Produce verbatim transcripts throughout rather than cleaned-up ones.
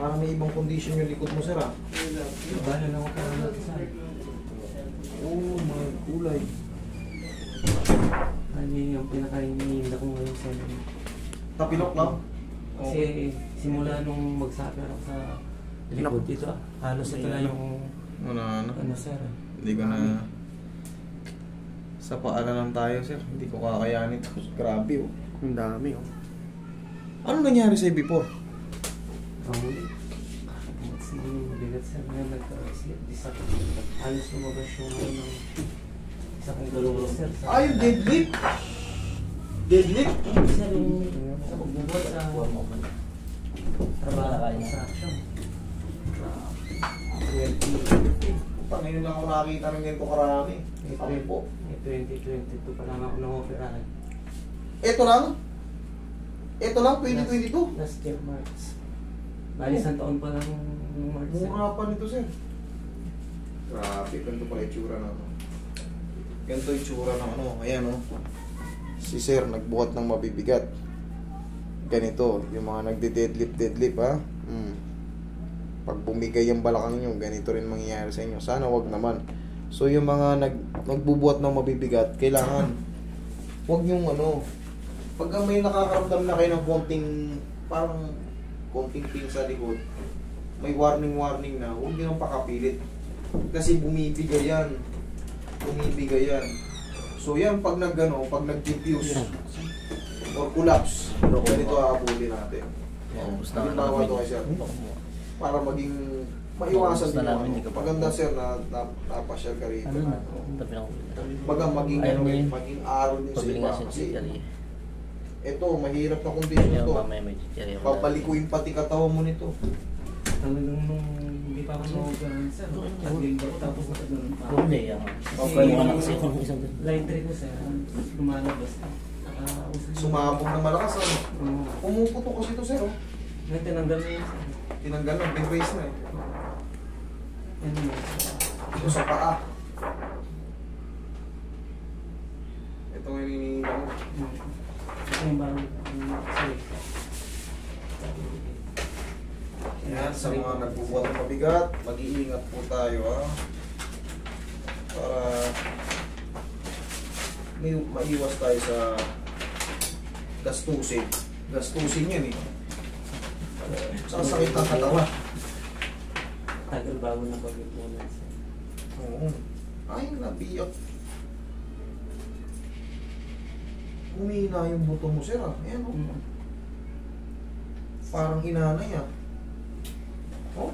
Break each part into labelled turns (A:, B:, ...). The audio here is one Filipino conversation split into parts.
A: Parang may ibang condition yung likod mo, sir, ah.
B: Bala lang ako para natin.
A: Oo, mga kulay.
B: Ano yung pinaka-iniinda ko ngayon sa ano.
A: Tapilok lang?
B: Kasi simula nung mag-suffer ako sa likod dito, ah, halos ito na yung
A: Wala na.
B: ano sir.
A: Hindi ko na... Sa paanan lang tayo, sir. Hindi ko kakayanin ito. Grabe, oh.
C: Ang dami, oh.
A: Ano nangyari sa'yo before?
B: Ang huli. Sige, mabigat sir. Ngayon nagka-slip disc ako. Halos lumabas yung ano ng isa kong galawa sir. sa-
A: Ah, yung deadlift? Deadlift?
B: Sir, yung sa pagbubuhat sa trabaho sa action. twenty fifteen.
A: Puta, ngayon lang ako nakakita ng ganito karami. Sabi po.
B: twenty twenty-two pa lang ako nang-operahan.
A: Ito lang? Ito lang, twenty twenty-two?
B: Last year, March. Bali, isang taon pa lang nung March. sir.
A: Mura pa nito, sir. Grabe, ganito pala itsura ng ano. Ganito itsura ng ano. Ayan, oh. Si sir, nagbuhat ng mabibigat. Ganito, yung mga nagde-deadlift, deadlift, ha? Hmm. Pag bumigay yung balakang nyo, ganito rin mangyayari sa inyo. Sana wag naman. So, yung mga nag, nagbubuhat ng mabibigat, kailangan, wag yung ano, pag may nakakaramdam na kayo ng konting, parang, konting pain sa likod, may warning-warning na, huwag nyo nang pakapilit. Kasi bumibigay yan. Bumibigay yan. So, yan, pag nag-ano, pag nag-diffuse, or collapse, ganito aabulin natin. Halimbawa ito kayo, sir. Para maging maiwasan din
C: namin,
A: yung
C: hindi ka
A: ano.
C: pa-
A: Maganda, sir, na, na napasyal ka rito.
C: Ano
A: Na,
C: na? Tabi na ako.
A: baga maging,
C: Ayaw
A: ano,
C: mo yun.
A: maging araw din sa
C: Pabili
A: iba.
C: nga siya
A: Kasi
C: chichari.
A: ito, mahirap na condition
C: Kaya
A: to.
C: mamaya may chichari ako.
A: Papalikuin pati katawan mo nito.
B: Talagang nung hindi pa ako nang-operahan sir. Nag-build ako tapos nakaganoon pa. ako.
C: Hindi, yan.
B: Kasi
C: Kaya na kasi ako ng isang ganun.
B: line three ko sir, lumalabas. Naka,
A: Sumabog ng malakas, ano?
B: Oo.
A: Pumuputok kasi ito, sir, oh.
B: Ngayon tinanggal na yun sir.
A: Tinanggal na, bin-raise na eh.
B: Yan yun.
A: Ito sa paa. Ito nga hinihila mo.
B: Ito yung parang, um, sorry.
A: Yan, sa mga nagbubuhat ng mabigat, mag-iingat po tayo, ha. Para may maiwas tayo sa gastusin. Gastusin yan eh. Sa sakit ng katawan.
B: Tagal bago na pag-ip mo na sir.
A: Oo. Ay, nabiyak. Humihina yung buto mo, sir, ah. Ayan, oh.
B: Mm.
A: Parang hinanay, ah. Oh.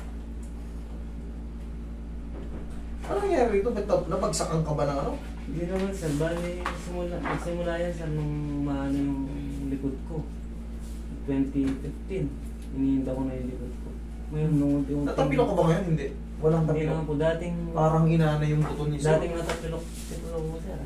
A: Ano nangyari rito? Ba't nab- nabagsakan ka ba ng ano?
B: Hindi naman sir, bali simula, simula yan sir nung maano yung likod ko. twenty fifteen, iniinda ko na yung likod ko. Ngayon nung unti-unti.
A: Natapilok ka ba ngayon? Hindi. Walang
B: Hindi
A: tapilok.
B: naman po, dating,
A: Parang hinanay yung buto niya, sir.
B: dating natapilok, tapilok mo sir.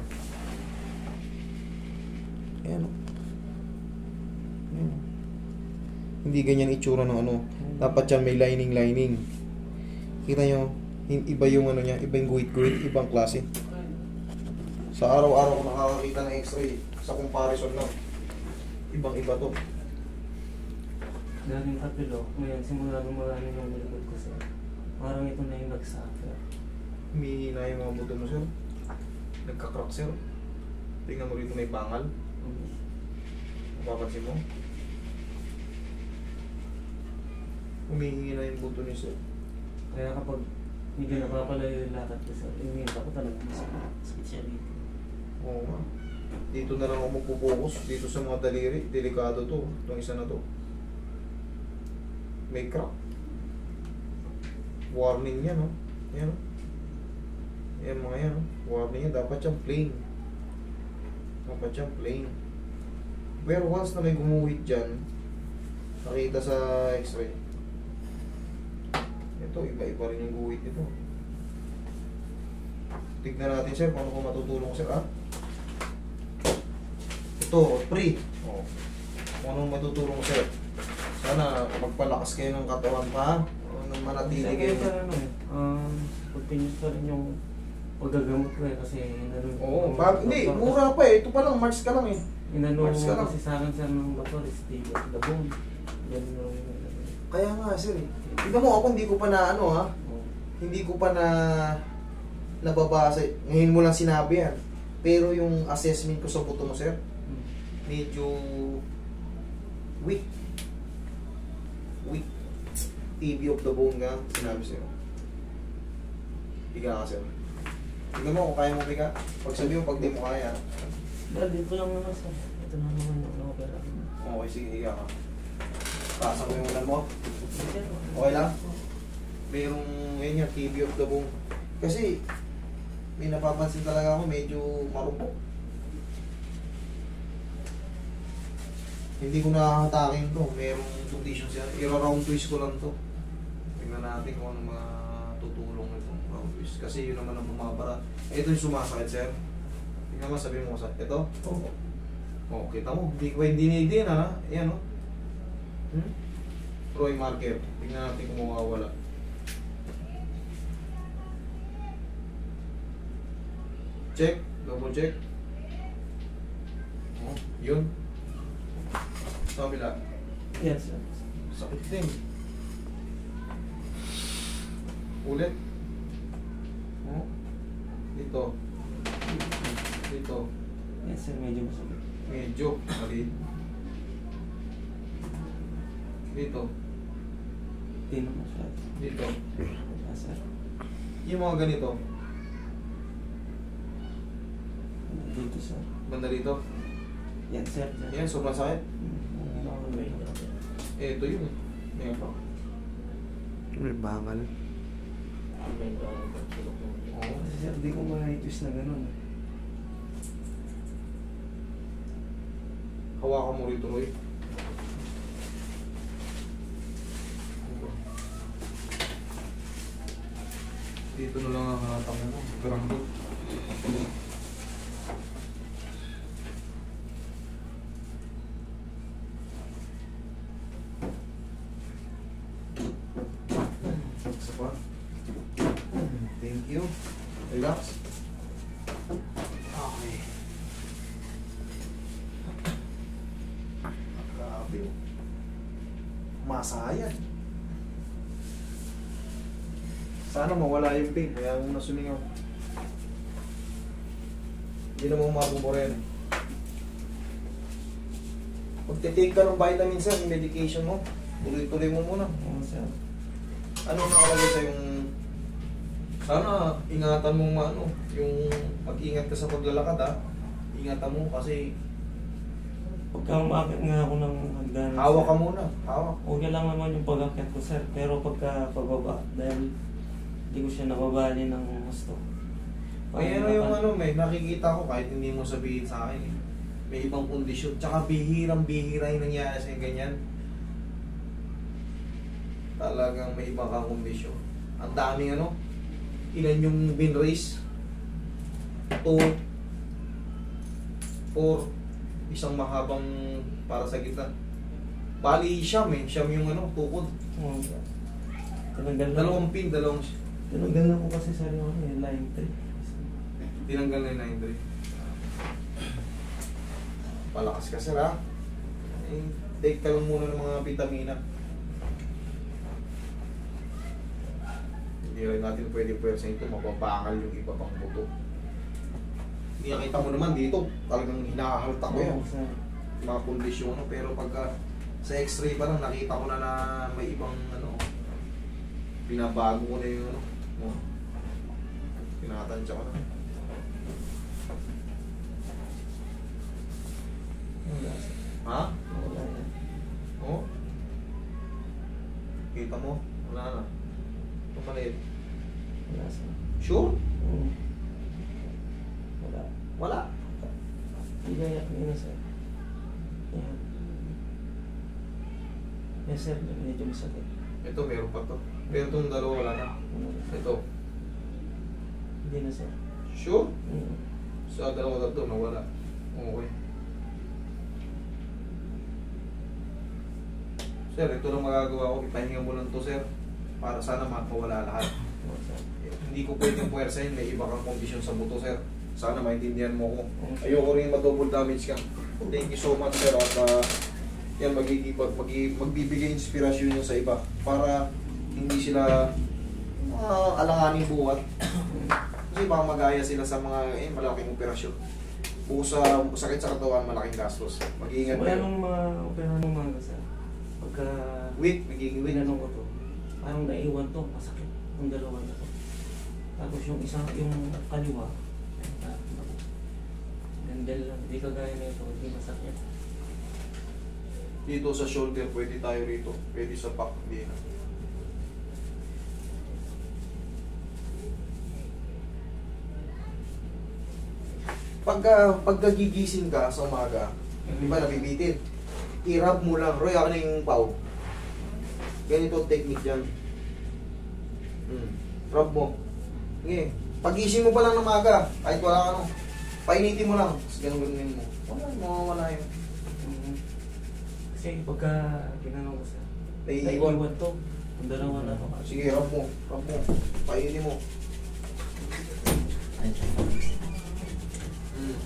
A: Ayan, oh. Ayan, oh. Hindi ganyan itsura ng ano. Dapat yan may lining-lining. Kita nyo, hin- iba yung ano niya, iba yung guhit-guhit, ibang klase. Sa araw-araw ko nakakakita ng x-ray, sa comparison lang, ibang-iba to.
B: Dating tapilok, ngayon simula nung marami yung likod ko sir. Parang ito na yung nag-suffer.
A: Humihina yung mga buto mo, sir. Nagka-crack, sir. Tingnan mo rito may bangal. Mapapansin mo. Humihina yung buto ni sir.
B: Kaya kapag hindi napapalayo yung lakad ko sir, iniinda ko talaga masakit siya dito.
A: Oo nga. Dito na lang ako magpupokus. Dito sa mga daliri. Delikado to. Itong isa na to. May crack. Warning yan, no? Yan, no? Yan mga yan, no? Warning yan. Dapat yan plain. Dapat yan plain. Pero once na may gumuhit dyan, nakita sa x-ray. Ito, iba-iba rin yung guhit nito. Tignan natin, sir, kung ano kung matutulong ko, sir, ha? Ito, pre. Oh. Kung anong matutulong ko, sir. Sana magpalakas kayo ng katawan pa. O nang manatili
B: Kasi
A: kayo.
B: kaya sir ano eh, um, continuous pa rin yung paggagamot ko eh kasi inano.
A: Oo, bag, hindi, mura pa eh. Ito pa lang, March ka lang eh.
B: Inano
A: March ka lang.
B: kasi sa akin sir ng doktor is stable the bone. Yan yung
A: Kaya nga, sir. eh. Tignan mo ako, hindi ko pa na ano ha.
B: Oo.
A: Hindi ko pa na nababasa. Ngayon mo lang sinabi yan. Pero yung assessment ko sa buto mo, sir,
B: Hmm.
A: medyo weak. Weak. T B of the bone nga, sinabi sa'yo. Higa ka, sir. Tignan mo kung kaya mo higa. Pag sabi mo, pag di mo kaya.
B: Dahil dito lang naman sir. Ito na naman yung na-opera.
A: Okay, sige, higa ka. Taas mo yung ulan mo.
B: Sir,
A: Okay lang? Merong, yun yan, T B of the bone. Kasi, may napapansin talaga ako, medyo marupok. Hindi ko nakakatakin to. Merong condition siya. I-round twist ko lang to. Tingnan natin kung ano mga tutulong itong round twist. Kasi yun naman ang bumabara. Ito yung sumasakit, sir. Tingnan mo, sabihin mo sa ito.
B: Oo.
A: Oh, kita mo. Hindi ko hindi hindi na. Ayan, oh. Hmm? Troy marker. Tingnan natin kung mawawala. Check. Double check. Oh, yun. Sa kabila.
B: Yes sir.
A: Sakit din. Ulit. Oh. Dito. Dito.
B: Yes sir, medyo masakit.
A: Medyo. Mali. Dito.
B: Hindi na masyado.
A: Dito.
B: Ah, sir.
A: Yung mga ganito.
B: Dito sir.
A: Banda dito.
B: Yan sir. sir.
A: Yan, sobrang sakit.
B: Okay.
A: Eh, ito yun. Ngayon pa.
C: May bangal.
A: Oo.
B: Kasi sir, di ko ma-twist na ganun.
A: Hawakan mo rito, Roy. Dito na lang ang hatang mo. Garambot. Isa pa. Thank you. Relax. Okay. Grabe. Masayan. Sana mawala yung pain, kaya muna sumingaw. Hindi na mo mabuburin. Pag titake ka ng vitamins sir, yung medication mo, tuloy-tuloy mo muna.
B: Oo sir.
A: Ano nakalagay sa yung... Sana ingatan mo ano, yung pag-ingat ka sa paglalakad ha. Ingatan mo kasi
B: Pagka umakit nga ako ng hagdanan.
A: hawak ka muna. Hawak.
B: Okay lang naman yung pag-akit ko sir. Pero pagka pababa, dahil hindi ko siya nababali ng gusto.
A: May ano yung ano, may nakikita ko kahit hindi mo sabihin sa akin eh. May ibang kondisyon. Tsaka bihirang-bihira yung nangyari sa ganyan. Talagang may ibang kang kondisyon. Ang daming ano, ilan yung bin-raise? Two, four, isang mahabang para sa gitna. Bali siyam eh, siyam yung ano, tukod.
B: Oo. Tinanggal na.
A: Dalawang pin, dalawang
B: Tinanggal na ko kasi sa ano, yung line three.
A: tinanggal na yung nine three. Palakas ka sir ha. Eh, take ka lang muna ng mga vitamina. Hindi rin natin pwede pwersa ito, mababangal yung iba pang buto. Hindi nakita mo naman dito, talagang hinahalta ko yan.
B: Oo, sir.
A: Mga kondisyon, ano, pero pagka sa x-ray pa lang, nakita ko na na may ibang ano, binabago ko na yung ano, oh, pinatansya ko na.
B: Wala, sir.
A: Ha?
B: Wala yan.
A: Oh? Kita mo? Wala na. Ito maliit.
B: Wala, sir.
A: Sure?
B: Oo. Wala.
A: Wala.
B: Hindi kaya yun na sir. Yan. Yes sir, medyo masakit.
A: Ito meron pa to. Pero itong dalawa wala na.
B: Ano na, sir?
A: Ito.
B: Hindi na sir.
A: Sure?
B: Oo.
A: Sa dalawa tatlo nawala. Okay. Sir, ito lang magagawa ko. Ipahinga mo lang to sir. Para sana mawala lahat.
B: Oo, sir.
A: Hindi ko pwedeng puwersahin. May iba kang kondisyon sa buto sir. Sana maintindihan mo ko.
B: Okay.
A: Ayoko rin ma-double damage ka. Thank you so much sir. At uh, Yan, magiging, mag, mag- magbibigay inspirasyon yun sa iba para hindi sila uh, alanganing buhat. Kasi baka magaya sila sa mga eh, malaking operasyon. Bukod sa sakit sa katawan, malaking gastos. Mag-iingat
B: Wala
A: kayo.
B: nung mga opera nung mga sa pagka
A: Weak, magiging weak.
B: winanong ko to, parang naiwan to, masakit ang dalawa na to. Tapos yung isang, yung kaliwa, ah, gandal lang, hindi kagaya na ito, hindi masakit.
A: Dito sa shoulder, pwede tayo rito. Pwede sa back, hindi na. Pagka, pagka gigising ka sa umaga, di ba nabibitin? I-rub mo lang. Roy, ako na yung pau. Ganito ang technique dyan. Hmm. Rub mo. Ngayon, pagising mo pa lang ng umaga, kahit wala ka no, painitin mo lang. Tapos ganun ganun mo. Wala, mawawala yun.
B: Mhm. Kasi pagka ginanong ko sa,
A: Naiiwan.
B: naiiwan to, ang dalawa na to.
A: Sige, rub mo. Rub mo. Painitin mo. Hmm.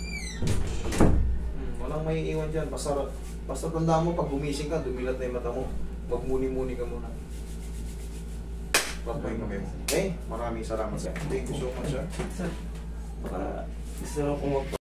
A: Hmm. Walang may iwan dyan. Basta, basta tandaan mo, pag gumising ka, dumilat na yung mata mo. Magmuni-muni ka muna. Rub mo yung kamay mo. Okay? Maraming salamat sir. Thank you so much sir.
B: Sir, baka gusto ko mag